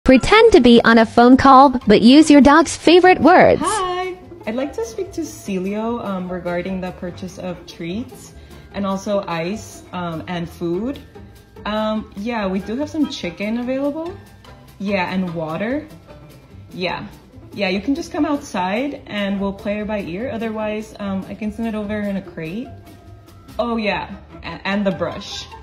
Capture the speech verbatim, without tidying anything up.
Pretend to be on a phone call, but use your dog's favorite words. Hi! I'd like to speak to Celio um, regarding the purchase of treats and also ice um, and food. Um, yeah, we do have some chicken available. Yeah, and water. Yeah. Yeah, you can just come outside and we'll play her by ear. Otherwise, um, I can send it over in a crate. Oh yeah, and, and the brush.